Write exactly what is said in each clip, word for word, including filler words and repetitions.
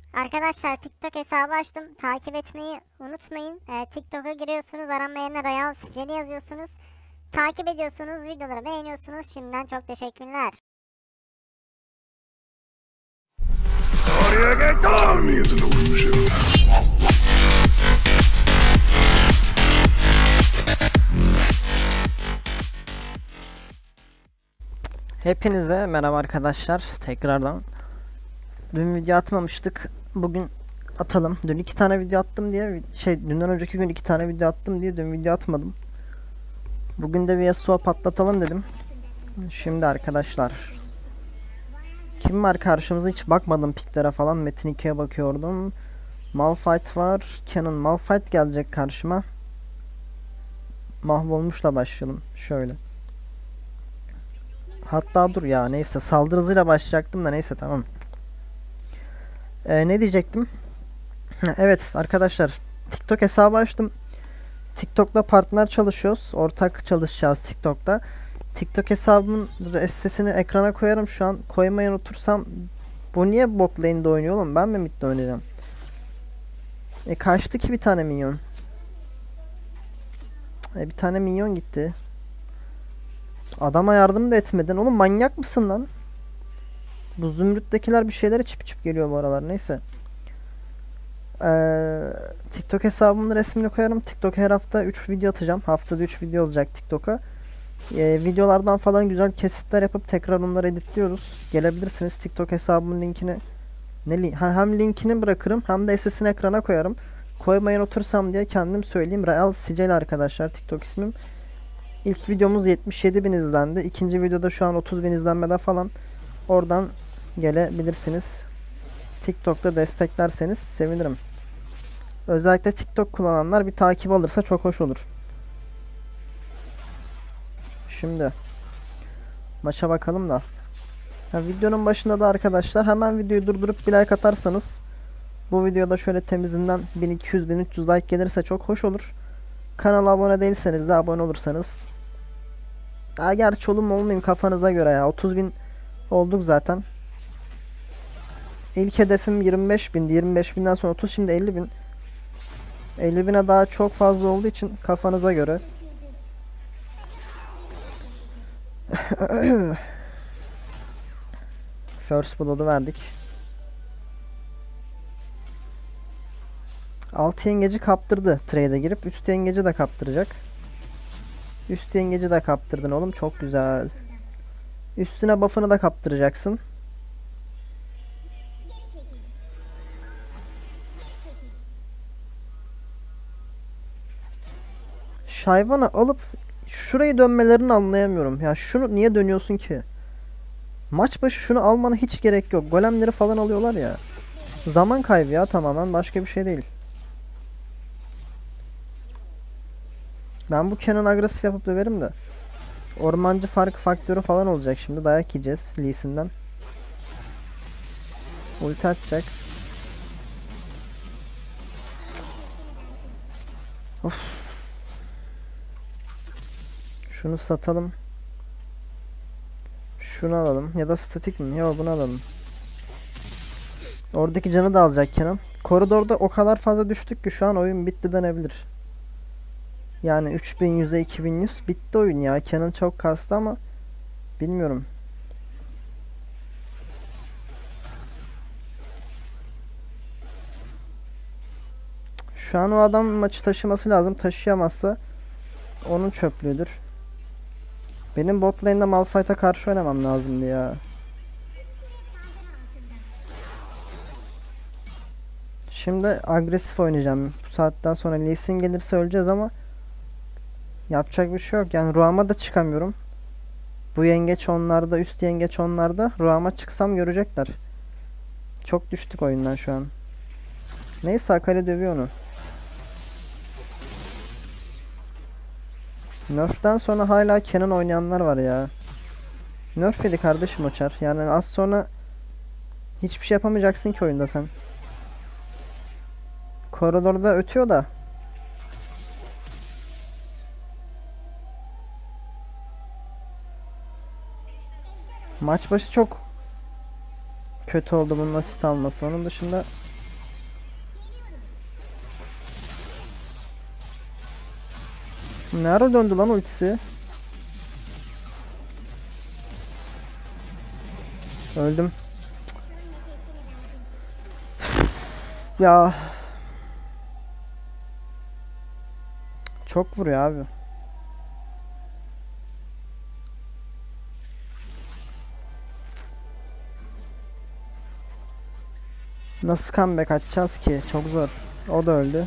Arkadaşlar TikTok hesabı açtım. Takip etmeyi unutmayın. Ee, TikTok'a giriyorsunuz. Arama yerine Royal Sicili yazıyorsunuz. Takip ediyorsunuz. Videoları beğeniyorsunuz. Şimdiden çok teşekkürler. Autonomy is an illusion. Hepinize merhaba arkadaşlar tekrardan. Dün video atmamıştık. Bugün atalım. Dün iki tane video attım diye şey dünden önceki gün iki tane video attım diye dün video atmadım. Bugün de bir S O patlatalım dedim. Şimdi arkadaşlar kim var karşımıza, hiç bakmadım piklere falan. Metin ikiye bakıyordum. Malphite var. Canon Malphite gelecek karşıma. Mahvolmuşla başlayalım. Şöyle. Hatta dur ya, neyse saldırı hızıyla başlayacaktım da neyse tamam. Ee, ne diyecektim? Evet arkadaşlar, TikTok hesabı açtım. TikTok'la partner çalışıyoruz. Ortak çalışacağız TikTok'ta. TikTok hesabımın sitesini ekrana koyarım şu an. Koymayı unutursam, bu niye bot lane'de oynuyor oğlum? Ben mi midde oynayacağım? E kaçtı ki bir tane minyon? E bir tane minyon gitti. Adama yardım da etmedin. Oğlum manyak mısın lan? Bu zümrüttekiler bir şeyler içip içip geliyor bu aralar. Neyse. Ee, TikTok hesabımın resmini koyarım. TikTok her hafta üç video atacağım. Haftada üç video olacak TikTok'a. Ee, videolardan falan güzel kesitler yapıp tekrar onları editliyoruz. Gelebilirsiniz. TikTok hesabımın linkini ne li ha, hem linkini bırakırım hem de S S'ini ekrana koyarım. Koymayın otursam diye kendim söyleyeyim. Real Sicil arkadaşlar TikTok ismim. İlk videomuz yetmiş yedi bin izlendi. İkinci videoda şu an otuz bin izlenmede falan. Oradan gelebilirsiniz. TikTok'ta desteklerseniz sevinirim. Özellikle TikTok kullananlar bir takip alırsa çok hoş olur. Şimdi maça bakalım da. Ya, videonun başında da arkadaşlar hemen videoyu durdurup bir like atarsanız, bu videoda şöyle temizinden bin iki yüz bin üç yüz like gelirse çok hoş olur. Kanala abone değilseniz de abone olursanız. Daha gerçi olur mu olmayayım kafanıza göre ya. otuz bin olduk zaten. İlk hedefim yirmi beş bindi. yirmi beş binden sonra otuz, şimdi elli bin. elli bine daha çok fazla olduğu için kafanıza göre. First Blood'u verdik. Altı yengeci kaptırdı trade'e girip. Üst yengeci de kaptıracak. Üst yengeci de kaptırdın oğlum, çok güzel. Üstüne buff'ını da kaptıracaksın. Şayvanı alıp şurayı dönmelerini anlayamıyorum. Ya şunu niye dönüyorsun ki? Maç başı şunu almana hiç gerek yok. Golemleri falan alıyorlar ya. Zaman kaybı ya, tamamen başka bir şey değil. Ben bu Canon agresif yapıp döverim de. Ormancı fark faktörü falan olacak şimdi. Dayak yiyeceğiz Lee Sin'den. Ulti atacak. Of. Şunu satalım. Şunu alalım. Ya da statik mi? Yok, bunu alalım. Oradaki canı da alacak Canon. Koridorda o kadar fazla düştük ki şu an oyun bitti denebilir. Yani üç bin yüze iki bin yüz bitti oyun ya. Canon çok kastı ama bilmiyorum. Şu an o adam maçı taşıması lazım. Taşıyamazsa onun çöplüğüdür. Benim bot lane'de Malphite'a karşı oynamam lazımdı ya. Şimdi agresif oynayacağım. Bu saatten sonra Lee Sin gelirse öleceğiz ama yapacak bir şey yok. Yani Ruam'a da çıkamıyorum. Bu yengeç onlarda, üst yengeç onlarda. Ruam'a çıksam görecekler. Çok düştük oyundan şu an. Neyse Akali dövüyor onu. Nerf'ten sonra hala Canon oynayanlar var ya. Nerf yedi kardeşim o çar. Yani az sonra hiçbir şey yapamayacaksın ki oyunda sen. Koridorda ötüyor da. Maç başı çok kötü oldu bunun asist alması. Onun dışında Ne ara döndü lan ultisi? Öldüm. Ya. Çok vuruyor abi. Nasıl comeback atacağız ki? Çok zor. O da öldü.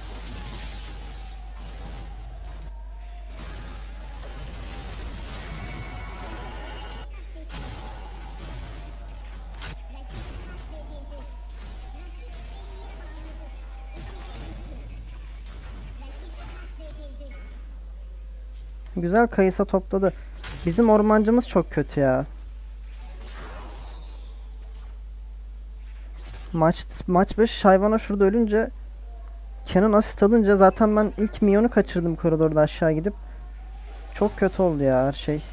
Güzel kayısa topladı. Bizim ormancımız çok kötü ya. Maç maç beş Shyvana şurada ölünce, Kenan asist alınca zaten ben ilk minyonu kaçırdım koridorda aşağı gidip. Çok kötü oldu ya her şey.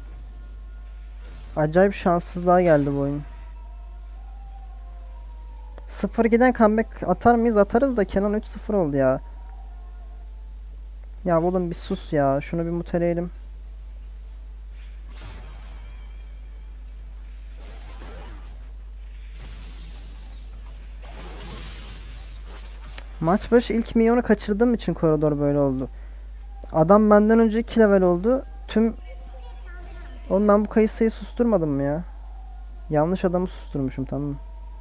Acayip şanssızlığa geldi bu oyun. sıfır ikiden comeback atar mıyız? Atarız da Kenan üç sıfır oldu ya. Ya oğlum bir sus ya. Şunu bir muteleyelim. Maç başı ilk minyonu kaçırdığım için koridor böyle oldu. Adam benden önce iki level oldu. Tüm... Oğlum ben bu kayısıyı susturmadım mı ya? Yanlış adamı susturmuşum, tamam.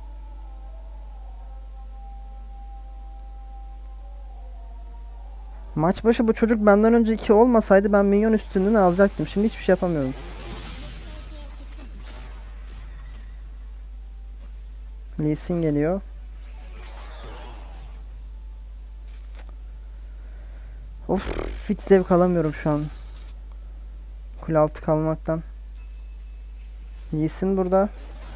Maç başı bu çocuk benden önce iki olmasaydı ben minyon üstünlüğünü alacaktım. Şimdi hiçbir şey yapamıyorum. Lee Sin geliyor. Of, hiç zevk alamıyorum şu an. Kule altı kalmaktan. Lee Sin burada.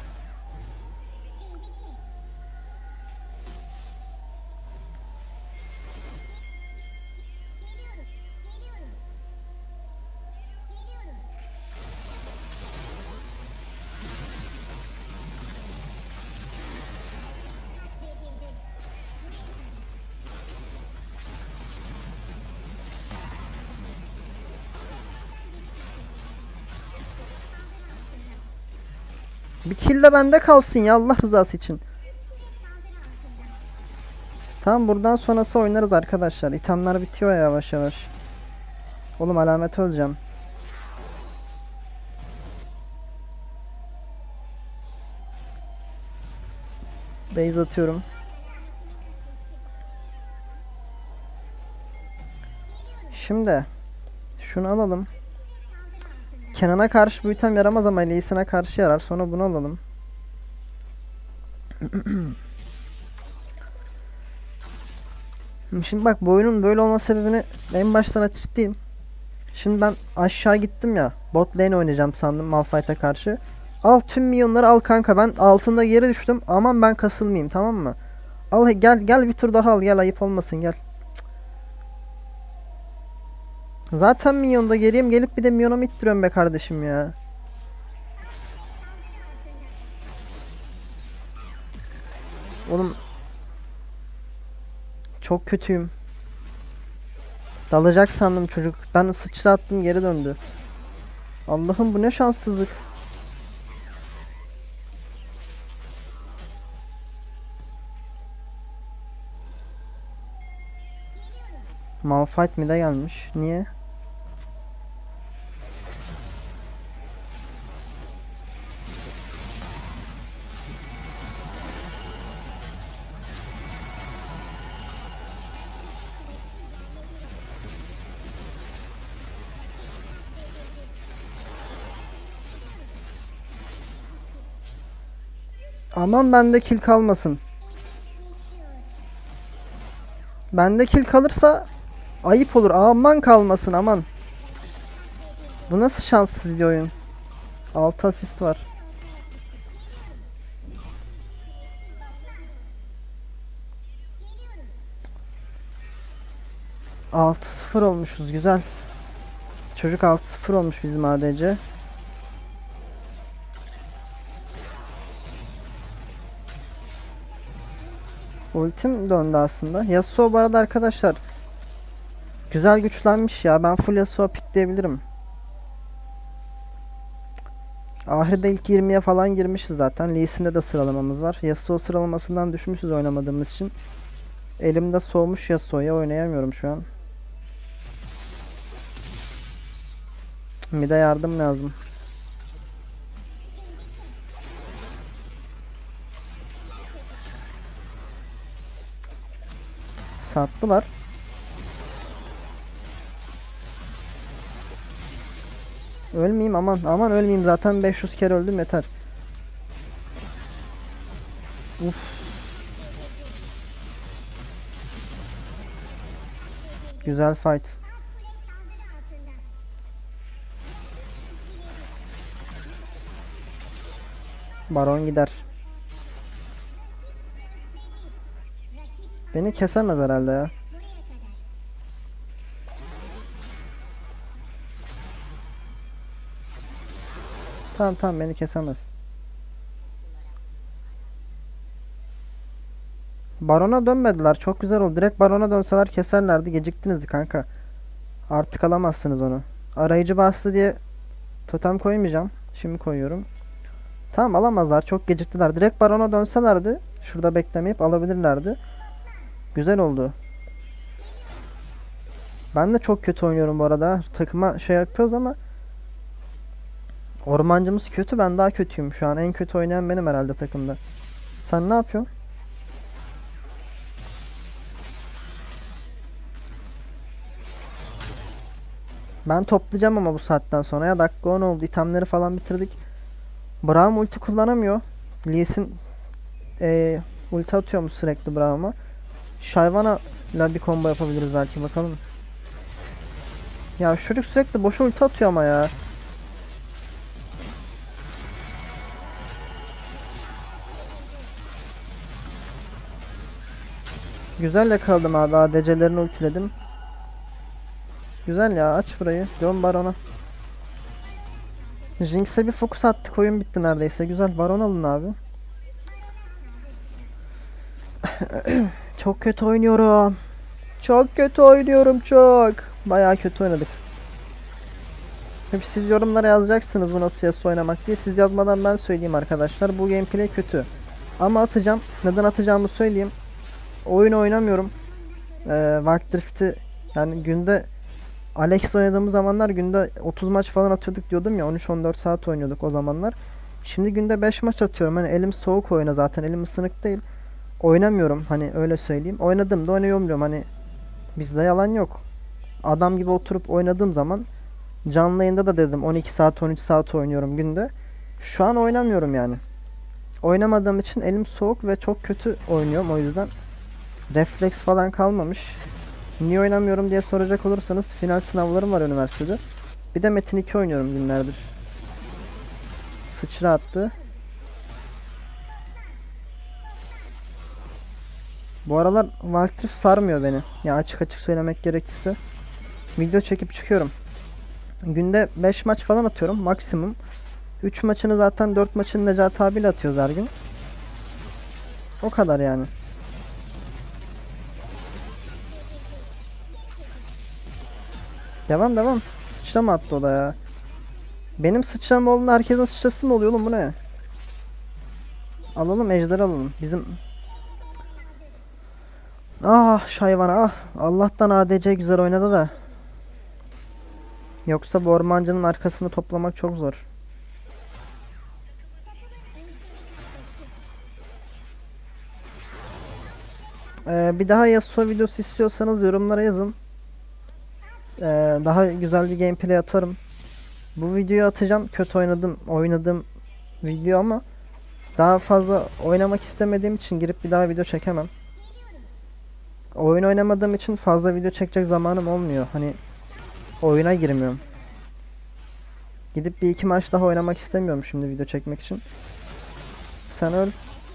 Bir kill de bende kalsın ya, Allah rızası için. Tamam, buradan sonrası oynarız arkadaşlar. İtemler bitiyor ya yavaş yavaş. Oğlum alamet öleceğim. Base atıyorum. Şimdi şunu alalım. Kenan'a karşı bu item yaramaz ama Lee Sin'e karşı yarar. Sonra bunu alalım. Şimdi bak, bu oyunun böyle olma sebebini en baştan açıklayayım. Şimdi ben aşağı gittim ya. Bot lane oynayacağım sandım Malphite'a karşı. Al tüm milyonları al kanka, ben altında geri düştüm. Aman ben kasılmayayım, tamam mı? Al gel gel bir tur daha al, gel ayıp olmasın, gel. Zaten milyonda geriyim, gelip bir de milyona ittiriyorum be kardeşim ya. Oğlum çok kötüyüm. Dalacak sandım çocuk. Ben sıçrattım, geri döndü. Allah'ım, bu ne şanssızlık. Malphite mi de gelmiş? Niye? Aman bende kill kalmasın. Bende kill kalırsa ayıp olur. Aman kalmasın, aman. Bu nasıl şanssız bir oyun? altı asist var. altı sıfır olmuşuz, güzel. Çocuk altı sıfır olmuş bizim A D C. Ultim döndü aslında. Yasuo bu arada arkadaşlar Güzel güçlenmiş ya. Ben full Yasuo pickleyebilirim. Ahir'de ilk yirmiye falan girmişiz zaten. Lee Sin'de de sıralamamız var. Yasuo sıralamasından düşmüşüz oynamadığımız için. Elimde soğumuş Yasuo'ya oynayamıyorum şu an. Mid'e yardım lazım. Sattılar. Ölmeyeyim, aman aman ölmeyeyim, zaten beş yüz kere öldüm, yeter. Uf. Güzel fight. Baron gider. Beni kesemez herhalde ya. Tamam tamam, beni kesemez. Barona dönmediler. Çok güzel oldu. Direkt Barona dönseler keserlerdi. Geciktiniz kanka. Artık alamazsınız onu. Arayıcı bastı diye totem koymayacağım. Şimdi koyuyorum. Tamam, alamazlar. Çok geciktiler. Direkt Barona dönselerdi, şurada beklemeyip alabilirlerdi. Güzel oldu. Ben de çok kötü oynuyorum bu arada. Takıma şey yapıyoruz ama ormancımız kötü. Ben daha kötüyüm. Şu an en kötü oynayan benim herhalde takımda. Sen ne yapıyorsun? Ben toplayacağım ama bu saatten sonra. Ya dakika on oldu. İtemleri falan bitirdik. Braum ulti kullanamıyor. Lee Sin e, ulti atıyormuş sürekli Braum'a. Shyvana ile bir combo yapabiliriz belki, bakalım. Ya çocuk sürekli boşa ulti atıyor ama ya. Güzel yakaladım abi. A D C'lerini ultiledim. Güzel ya, aç burayı. Dön Baron'a. Jinx'e bir fokus attık. Oyun bitti neredeyse. Güzel. Baron alın abi. Çok kötü oynuyorum. Çok kötü oynuyorum çok. Bayağı kötü oynadık. Hep siz yorumlara yazacaksınız bu nasıl Yasuo oynamak diye. Siz yazmadan ben söyleyeyim arkadaşlar. Bu gameplay kötü. Ama atacağım. Neden atacağımı söyleyeyim. Oyun oynamıyorum. Ee, Wild Rift'i yani günde Alex oynadığımız zamanlar günde otuz maç falan atıyorduk diyordum ya, on üç on dört saat oynuyorduk o zamanlar. Şimdi günde beş maç atıyorum. Hani elim soğuk oyna, zaten elim ısınık değil. Oynamıyorum, hani öyle söyleyeyim. Oynadım da oynayamıyorum, hani bizde yalan yok. Adam gibi oturup oynadığım zaman canlı yayında da dedim on iki saat on üç saat oynuyorum günde. Şu an oynamıyorum yani. Oynamadığım için elim soğuk ve çok kötü oynuyorum, o yüzden refleks falan kalmamış. Niye oynamıyorum diye soracak olursanız final sınavlarım var üniversitede. Bir de Metin iki oynuyorum günlerdir. Sıçra attı. Bu aralar Wild Rift sarmıyor beni. Ya açık açık söylemek gerekirse. Video çekip çıkıyorum. Günde beş maç falan atıyorum maksimum. üç maçını zaten dört maçını Necati abiyle atıyoruz her gün. O kadar yani. Devam devam. Sıçrama attı o da ya. Benim sıçrama olduğunda herkesin sıçrası mı oluyor oğlum, bu ne? Alalım, ejder alalım. Bizim ah Shyvana ah. Allah'tan A D C güzel oynadı da. Yoksa bu ormancının arkasını toplamak çok zor. Ee, bir daha Yasuo videosu istiyorsanız yorumlara yazın. Ee, daha güzel bir gameplay atarım. Bu videoyu atacağım. Kötü oynadım, oynadığım video ama daha fazla oynamak istemediğim için girip bir daha video çekemem. Oyun oynamadığım için fazla video çekecek zamanım olmuyor. Hani oyuna girmiyorum. Gidip bir iki maç daha oynamak istemiyorum şimdi video çekmek için. Sen öl.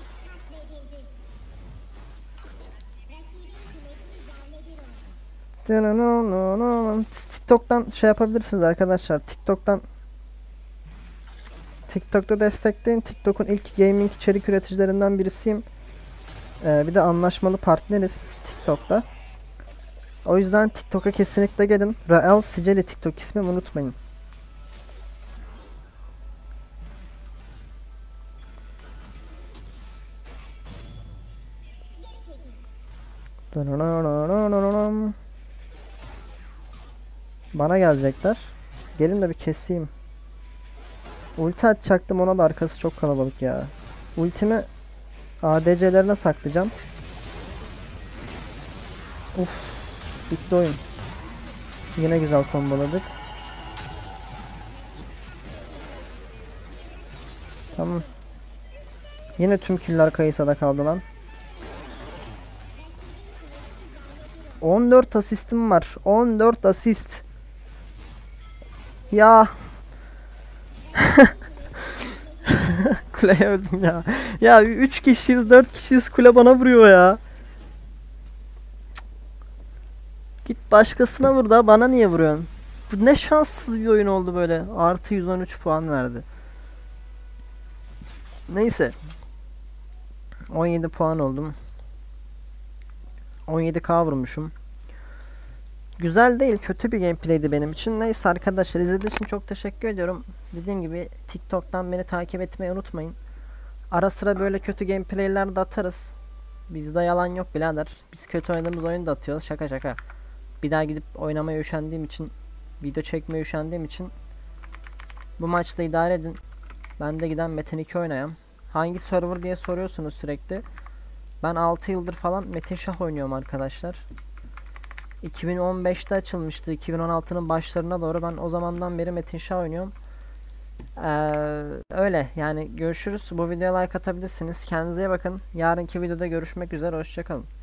TikTok'tan şey yapabilirsiniz arkadaşlar. TikTok'tan TikTok'ta destekleyin. TikTok'un ilk gaming içerik üreticilerinden birisiyim. Ee, bir de anlaşmalı partneriz TikTok'ta. O yüzden TikTok'a kesinlikle gelin. Rael Siceli TikTok ismimi unutmayın. Bana gelecekler. Gelin de bir keseyim. Ulti atacaktım, ona da arkası çok kalabalık ya. Ultimi A D C'lerine saklayacağım. Uf, bitti oyun. Yine güzel komboladık. Tamam. Yine tüm killer Kayısa'da kaldı lan. on dört asistim var. on dört asist. Ya. Kuleye öldüm ya. Ya üç kişiyiz, dört kişiyiz, kule bana vuruyor ya. Git başkasına vur da bana niye vuruyorsun? Bu ne şanssız bir oyun oldu böyle. Artı yüz on üç puan verdi. Neyse. on yedi puan oldum. on yedi K vurmuşum. Güzel değil, kötü bir gameplay'di benim için. Neyse arkadaşlar, izlediğiniz için çok teşekkür ediyorum. Dediğim gibi TikTok'tan beni takip etmeyi unutmayın. Ara sıra böyle kötü gameplay'ler de atarız. Bizde yalan yok birader. Biz kötü oynadığımız oyunu da atıyoruz. Şaka şaka. Bir daha gidip oynamaya üşendiğim için, video çekmeye üşendiğim için bu maçta idare edin. Ben de giden Metin iki oynayayım. Hangi server diye soruyorsunuz sürekli. Ben altı yıldır falan Metin Şah oynuyorum arkadaşlar. iki bin on beşte açılmıştı. iki bin on altının başlarına doğru ben o zamandan beri Metin Şah oynuyorum. Ee, öyle yani, görüşürüz. Bu videoya like atabilirsiniz. Kendinize iyi bakın. Yarınki videoda görüşmek üzere. Hoşçakalın.